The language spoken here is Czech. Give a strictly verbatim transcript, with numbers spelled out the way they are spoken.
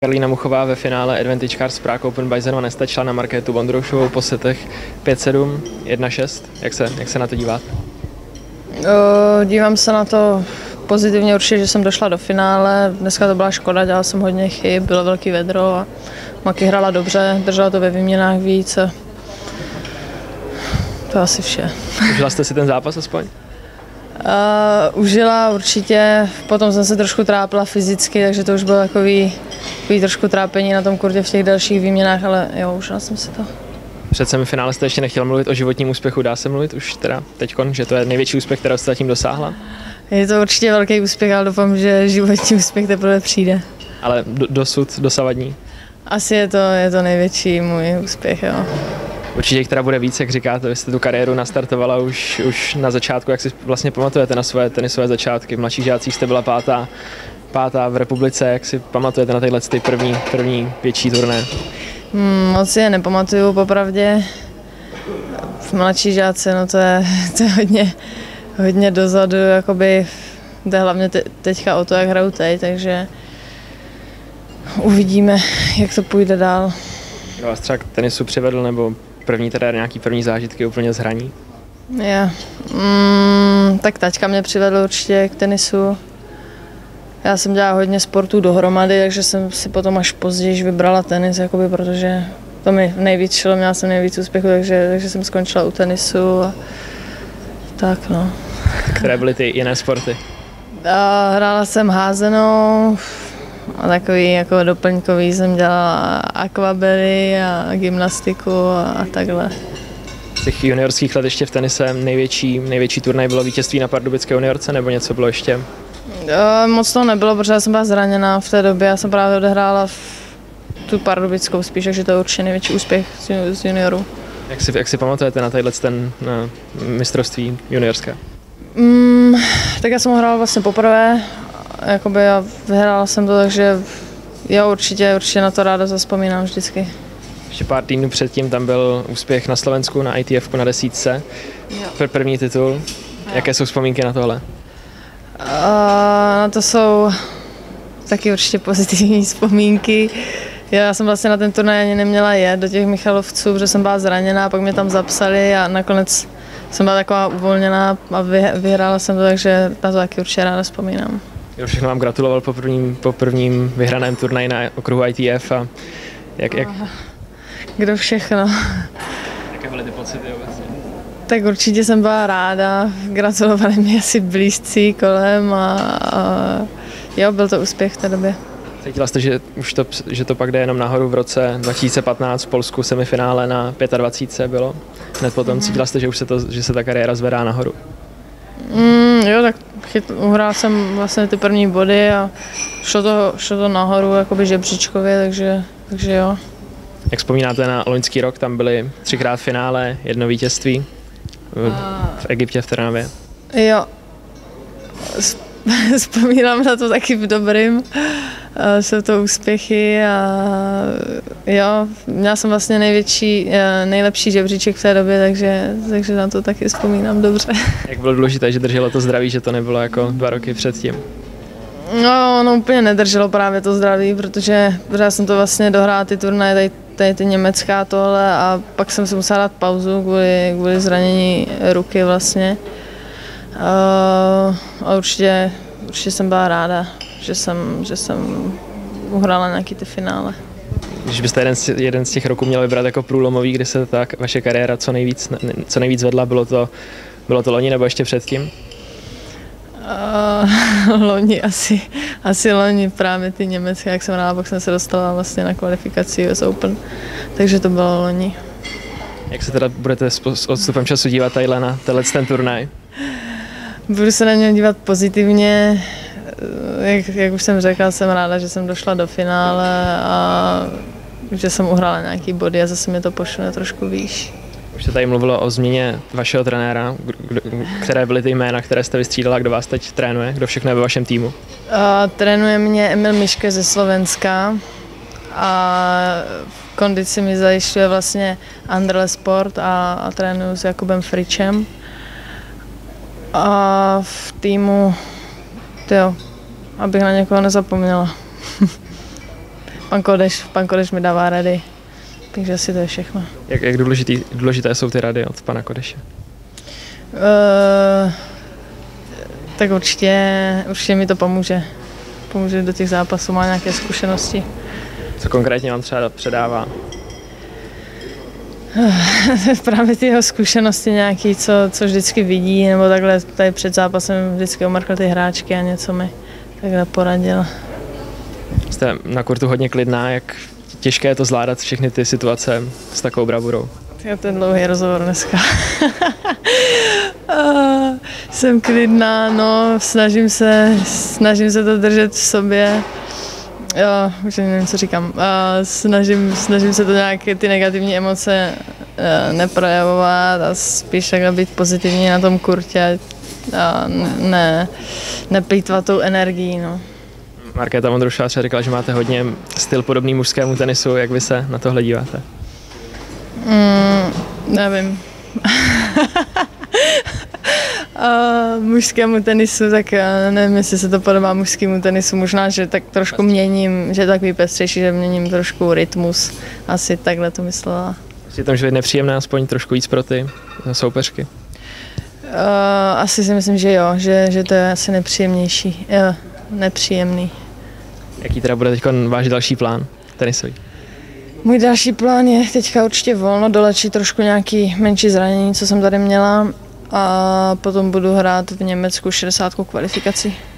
Karolína Muchová ve finále Advantage Cars Prague Open by Zenova nestačila na Markétu Vondroušovou po setech pět sedm, jedna šest. Jak se, jak se na to díváte? Dívám se na to pozitivně určitě, že jsem došla do finále. Dneska to byla škoda, dělala jsem hodně chyb, bylo velký vedro a Maki hrála dobře, držela to ve výměnách víc. To je asi vše. Užila jste si ten zápas aspoň? Uh, užila určitě, potom jsem se trošku trápila fyzicky, takže to už bylo takový, takový trošku trápení na tom kurtě v těch dalších výměnách, ale jo, užila jsem si to. Před semifinále jste ještě nechtěla mluvit o životním úspěchu, dá se mluvit už teda teďkon, že to je největší úspěch, kterého jste zatím dosáhla? Je to určitě velký úspěch, ale doufám, že životní úspěch teprve přijde. Ale do, dosud, dosavadní? Asi je to, je to největší můj úspěch, jo. Určitě která bude víc, jak říkáte, vy jste tu kariéru nastartovala už, už na začátku, jak si vlastně pamatujete na svoje tenisové začátky. V mladších žácích jste byla pátá, pátá v republice, jak si pamatujete na tyhle ty první, první větší turné? Hmm, moc si je nepamatuju, popravdě. V mladší žáce, no to je, to je hodně, hodně dozadu, jakoby, to je hlavně te, teďka o to, jak hraju teď, takže uvidíme, jak to půjde dál. Kdo vás třeba k tenisu přivedl, nebo první teda nějaký první zážitky úplně z hraní? Yeah. Mm, tak taťka mě přivedl určitě k tenisu. Já jsem dělala hodně sportů dohromady, takže jsem si potom až později vybrala tenis, jakoby, protože to mi nejvíc šlo, měla jsem nejvíc úspěchu, takže, takže jsem skončila u tenisu a tak no. Které byly ty jiné sporty? A hrála jsem házenou a takový jako doplňkový jsem dělala akvabely a gymnastiku a, a takhle. Z těch juniorských let ještě v tenise největší, největší turnaj bylo vítězství na pardubické juniorce, nebo něco bylo ještě? Uh, moc toho nebylo, protože já jsem byla zraněná v té době, já jsem právě odehrála v tu pardubickou spíš, takže to je určitě největší úspěch z, z juniorů. Jak si, jak si pamatujete na tadyhle ten na mistrovství juniorské? Mm, tak já jsem ho hrála vlastně poprvé, jakoby já vyhrála jsem to, takže já určitě, určitě na to ráda zavzpomínám vždycky. Ještě pár týdnů předtím tam byl úspěch na Slovensku, na I T F ku na desítce, jo. První titul. Jo. Jaké jsou vzpomínky na tohle? Uh, na to jsou taky určitě pozitivní vzpomínky. Já jsem vlastně na ten turnaj ani neměla jet do těch Michalovců, protože jsem byla zraněná, pak mě tam zapsali a nakonec jsem byla taková uvolněná a vyhrála jsem to, takže na to taky určitě ráda vzpomínám. Jo, všechno vám gratuloval po prvním, po prvním vyhraném turnaji na okruhu I T F a jak, jak... Kdo všechno. Jaké byly ty pocity obecně? Tak určitě jsem byla ráda, gratulovali mi asi blízcí kolem a, a jo, byl to úspěch v té době. Cítila jste, že, už to, že to pak jde jenom nahoru v roce dva tisíce patnáct v Polsku semifinále na dvacet pět bylo? Hned potom mm-hmm. Cítila jste, že už se, to, že se ta kariéra zvedá nahoru? Mm, jo, tak chyt, uhrál jsem vlastně ty první body a šlo to, šlo to nahoru jakoby žebříčkově, takže, takže jo. Jak vzpomínáte na loňský rok, tam byly třikrát finále, jedno vítězství v, v Egyptě v Trnavě. Jo, vzpomínám na to taky v dobrým. Jsou to úspěchy a jo, měla jsem vlastně největší, nejlepší žebříček v té době, takže, takže na to taky vzpomínám dobře. Jak bylo důležité, že drželo to zdraví, že to nebylo jako dva roky předtím? No, ono úplně nedrželo právě to zdraví, protože já jsem to vlastně dohrála ty turnaje, tady, tady ty německá tohle a pak jsem si musela dát pauzu kvůli, kvůli zranění ruky vlastně. A určitě, určitě jsem byla ráda, že jsem, že jsem uhrála nějaký ty finále. Když byste jeden z, jeden z těch roků měl vybrat jako průlomový, kdy se ta vaše kariéra co nejvíc, co nejvíc vedla, bylo to, bylo to loni nebo ještě předtím? Uh, loni asi, asi loni právě ty německé, jak jsem hrála, pak jsem se dostala vlastně na kvalifikaci U S Open, takže to bylo loni. Jak se teda budete s odstupem času dívat tadyhle na tenhle ten turnaj? Budu se na něj dívat pozitivně, jak, jak už jsem řekla, jsem ráda, že jsem došla do finále a že jsem uhrála nějaký body a zase mě to pošle trošku výš. Už se tady mluvilo o změně vašeho trenéra, kdo, které byly ty jména, které jste vystřídala, kdo vás teď trénuje, kdo všechno je ve vašem týmu? Uh, trénuje mě Emil Miške ze Slovenska a v kondici mi zajišťuje vlastně Andrle Sport a, a trénuju s Jakubem Fričem. A v týmu, tyjo, abych na někoho nezapomněla. pan Kodeš, pan Kodeš mi dává rady, takže asi to je všechno. Jak, jak důležitý, důležité jsou ty rady od pana Kodeše? Uh, tak určitě, určitě mi to pomůže. Pomůže do těch zápasů, má nějaké zkušenosti. Co konkrétně vám třeba předává? Právě ty jeho zkušenosti nějaký, co, co vždycky vidí, nebo takhle tady před zápasem vždycky omarkl ty hráčky a něco mi takhle poradil. Jste na kurtu hodně klidná, jak těžké je to zvládat všechny ty situace s takovou bravurou? Je ten dlouhý rozhovor dneska. Jsem klidná, no, snažím se, snažím se to držet v sobě. Jo, už nevím, co říkám. Snažím, snažím se to nějak, ty negativní emoce neprojevovat a spíš takhle být pozitivní na tom kurtě a ne, neplýtvat tou energií, no. Markéta Vondroušová třeba říkala, že máte hodně styl podobný mužskému tenisu, jak vy se na tohle díváte? Mm, nevím. A mužskému tenisu, tak nevím, jestli se to podobá mužskému tenisu, možná, že tak trošku měním, že je takový pestřejší, že měním trošku rytmus, asi takhle to myslela. Je to může být nepříjemné, aspoň trošku víc pro ty soupeřky? Uh, asi si myslím, že jo, že, že to je asi nepříjemnější, jo, nepříjemný. Jaký teda bude teď váš další plán tenisový? Můj další plán je teďka určitě volno, dolečit trošku nějaký menší zranění, co jsem tady měla, a potom budu hrát v Německu šedesátku kvalifikaci.